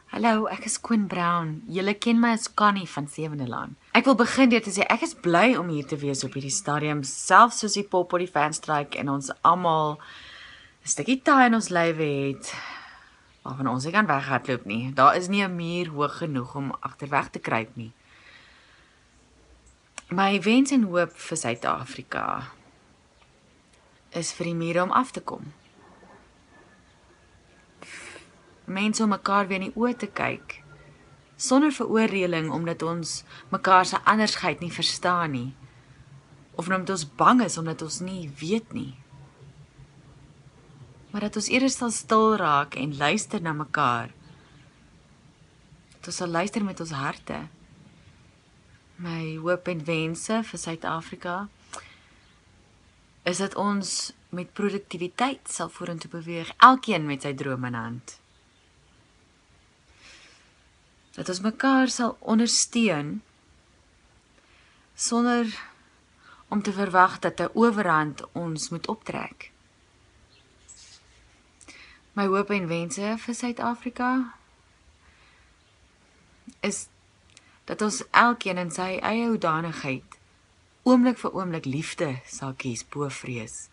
Hallo, ek is Quinn Brown. Julle ken my as Connie van Sewende Laan. Ek wil begin deur te sê ek is bly om hier te wees op hierdie stadium, selfs soos die Pop op die fanstrike en ons almal 'n stukkie taai in ons lywe het waarvan ons nie kan weghardloop nie. Daar is nie 'n muur hoog genoeg om agterweg te kruip nie. My wens en hoop vir Suid-Afrika is vir die mure om af te kom. Mense om mekaar weer in die oë te kyk, sonder veroordeling omdat ons mekaar se andersheid nie verstaan nie, of omdat ons bang is omdat ons nie weet nie. Maar dat ons eers sal stil raak en luister na mekaar. Dat ons sal luister met ons harte. My hoop en wense vir Suid-Afrika is dat ons met produktiwiteit sal vorentoe beweeg, elkeen met sy droom in hand. Dat ons mekaar sal ondersteun sonder om te verwag dat 'n owerhand ons moet optrek. My hoop en wense vir Suid-Afrika is dat ons elkeen in sy eie hoedanigheid oomblik vir oomblik liefde sal kies bo vrees.